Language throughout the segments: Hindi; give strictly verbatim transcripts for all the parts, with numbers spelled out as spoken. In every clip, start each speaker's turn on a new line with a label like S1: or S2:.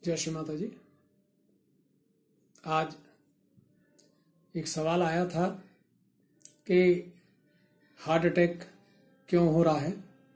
S1: जय श्री माता जी। आज एक सवाल आया था कि हार्ट अटैक क्यों हो रहा है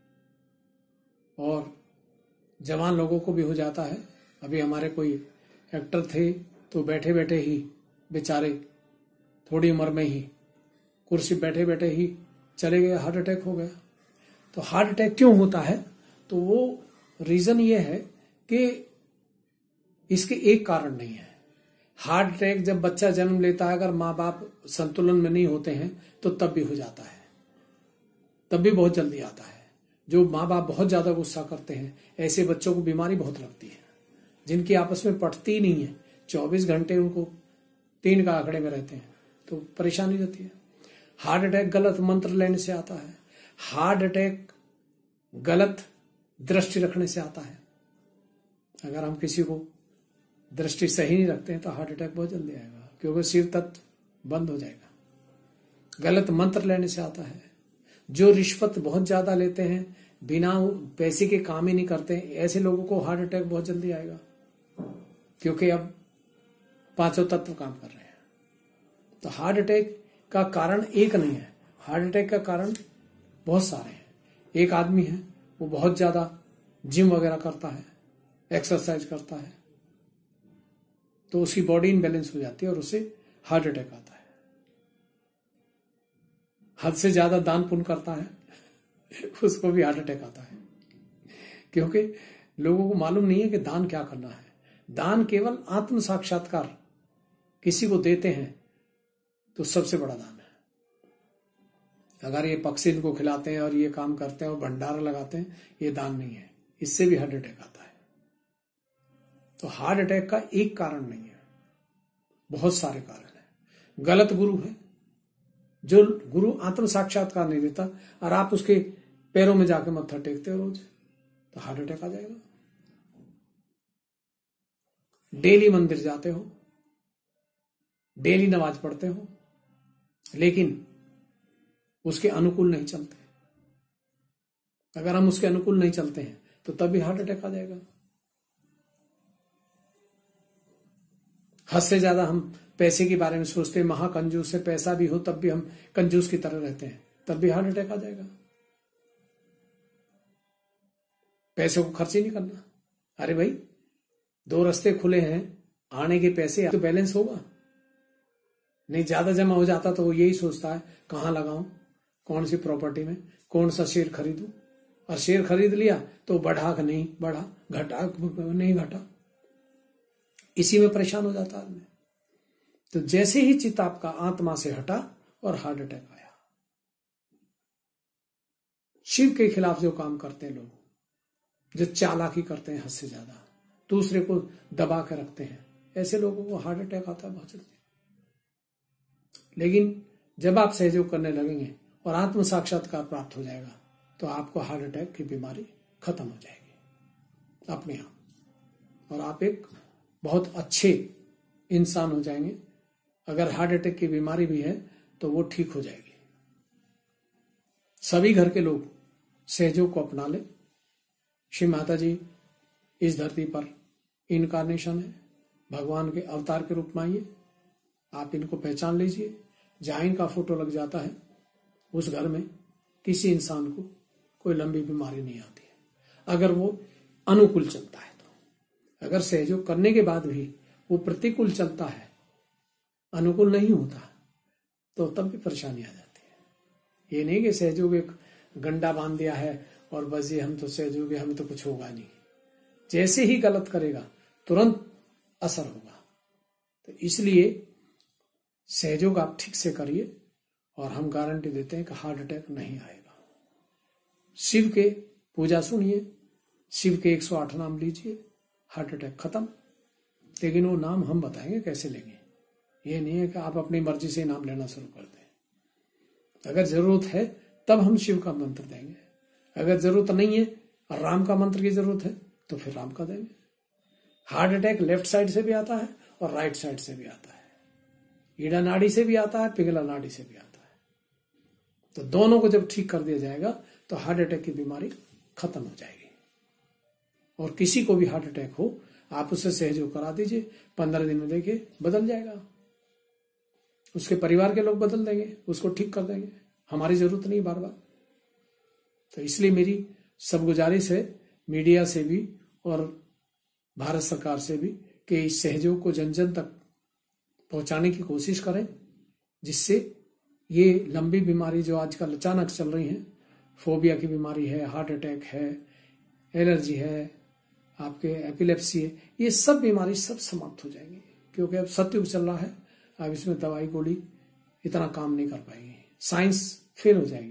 S1: और जवान लोगों को भी हो जाता है। अभी हमारे कोई एक्टर थे तो बैठे बैठे ही बेचारे थोड़ी उम्र में ही कुर्सी बैठे बैठे ही चले गए, हार्ट अटैक हो गया। तो हार्ट अटैक क्यों होता है? तो वो रीजन ये है कि इसके एक कारण नहीं है। हार्ट अटैक जब बच्चा जन्म लेता है, अगर माँ बाप संतुलन में नहीं होते हैं तो तब भी हो जाता है, तब भी बहुत जल्दी आता है। जो माँ बाप बहुत ज्यादा गुस्सा करते हैं, ऐसे बच्चों को बीमारी बहुत लगती है, जिनकी आपस में पटती ही नहीं है, चौबीस घंटे उनको तीन का आंकड़े में रहते हैं, तो परेशानी रहती है। हार्ट अटैक गलत मंत्र लेने से आता है। हार्ट अटैक गलत दृष्टि रखने से आता है। अगर हम किसी को दृष्टि सही नहीं रखते हैं तो हार्ट अटैक बहुत जल्दी आएगा, क्योंकि शिव तत्व बंद हो जाएगा। गलत मंत्र लेने से आता है। जो रिश्वत बहुत ज्यादा लेते हैं, बिना पैसे के काम ही नहीं करते, ऐसे लोगों को हार्ट अटैक बहुत जल्दी आएगा, क्योंकि अब पांचों तत्व काम कर रहे हैं। तो हार्ट अटैक का कारण एक नहीं है, हार्ट अटैक का कारण बहुत सारे हैं। एक आदमी है, वो बहुत ज्यादा जिम वगैरह करता है, एक्सरसाइज करता है, तो उसकी बॉडी इनबैलेंस हो जाती है और उसे हार्ट अटैक आता है। हद से ज्यादा दान पुण्य करता है, उसको भी हार्ट अटैक आता है, क्योंकि लोगों को मालूम नहीं है कि दान क्या करना है। दान केवल आत्म साक्षात्कार किसी को देते हैं तो सबसे बड़ा दान है। अगर ये पक्षी इनको खिलाते हैं और ये काम करते हैं और भंडारा लगाते हैं, ये दान नहीं है, इससे भी हार्ट अटैक आता है। तो हार्ट अटैक का एक कारण नहीं है, बहुत सारे कारण हैं। गलत गुरु है, जो गुरु आत्म साक्षात्कार नहीं देता और आप उसके पैरों में जाके मत्था टेकते हो रोज, तो हार्ट अटैक आ जाएगा। डेली मंदिर जाते हो, डेली नमाज पढ़ते हो, लेकिन उसके अनुकूल नहीं चलते। अगर हम उसके अनुकूल नहीं चलते हैं तो तब भी हार्ट अटैक आ जाएगा। हद से ज्यादा हम पैसे के बारे में सोचते हैं, महाकंजूस से पैसा भी हो तब भी हम कंजूस की तरह रहते हैं, तब भी हार्ट अटैक आ जाएगा। पैसे को खर्च ही नहीं करना। अरे भाई, दो रास्ते खुले हैं, आने के पैसे तो बैलेंस होगा नहीं। ज्यादा जमा हो जाता तो वो यही सोचता है कहां लगाऊं, कौन सी प्रॉपर्टी में, कौन सा शेयर खरीदूं, और शेयर खरीद लिया तो बढ़ा कि नहीं बढ़ा, घटा नहीं घटा, इसी में परेशान हो जाता आदमी। तो जैसे ही चित्त आपका आत्मा से हटा और हार्ट अटैक आया। शिव के खिलाफ जो काम करते हैं लोग, जो चालाकी करते हैं हद से ज्यादा, दूसरे को दबा के रखते हैं, ऐसे लोगों को हार्ट अटैक आता है बहुत जल्दी। लेकिन जब आप सहयोग करने लगेंगे और आत्म साक्षात्कार प्राप्त हो जाएगा तो आपको हार्ट अटैक की बीमारी खत्म हो जाएगी अपने आप, और आप एक बहुत अच्छे इंसान हो जाएंगे। अगर हार्ट अटैक की बीमारी भी है तो वो ठीक हो जाएगी। सभी घर के लोग सहयोग को अपना ले। श्री माता जी इस धरती पर इनकारनेशन है, भगवान के अवतार के रूप में आइए, आप इनको पहचान लीजिए। जहां इनका फोटो लग जाता है उस घर में किसी इंसान को कोई लंबी बीमारी नहीं आती है, अगर वो अनुकूल चलता है तो। अगर सहयोग करने के बाद भी वो प्रतिकूल चलता है, अनुकूल नहीं होता, तो तब भी परेशानी आ जाती है। ये नहीं कि सहयोग एक गंडा बांध दिया है और बस ये हम तो सहयोग, हमें तो कुछ होगा नहीं। जैसे ही गलत करेगा तुरंत असर होगा। तो इसलिए सहयोग आप ठीक से करिए और हम गारंटी देते हैं कि हार्ट अटैक नहीं आएगा। शिव के पूजा सुनिए, शिव के एक सौ आठ नाम लीजिए, हार्ट अटैक खत्म। लेकिन वो नाम हम बताएंगे कैसे लेंगे। ये नहीं है कि आप अपनी मर्जी से नाम लेना शुरू कर दें। अगर जरूरत है तब हम शिव का मंत्र देंगे, अगर जरूरत नहीं है और राम का मंत्र की जरूरत है तो फिर राम का देंगे। हार्ट अटैक लेफ्ट साइड से भी आता है और राइट साइड से भी आता है, ईड़ा नाड़ी से भी आता है, पिघला नाड़ी से भी आता है। तो दोनों को जब ठीक कर दिया जाएगा तो हार्ट अटैक की बीमारी खत्म हो जाएगी। और किसी को भी हार्ट अटैक हो, आप उससे सहयोग करा दीजिए, पंद्रह दिन में देखिए बदल जाएगा। उसके परिवार के लोग बदल देंगे, उसको ठीक कर देंगे, हमारी जरूरत नहीं बार बार। तो इसलिए मेरी सब गुजारिश है मीडिया से भी और भारत सरकार से भी कि इस सहयोग को जन जन तक पहुंचाने की कोशिश करें, जिससे ये लंबी बीमारी जो आजकल अचानक चल रही हैं, फोबिया की बीमारी है, हार्ट अटैक है, एलर्जी है, आपके एपिलेप्सी है, ये सब बीमारी सब समाप्त हो जाएंगी। क्योंकि अब सतयुग चल रहा है, अब इसमें दवाई गोली इतना काम नहीं कर पाएगी, साइंस फेल हो जाएगी।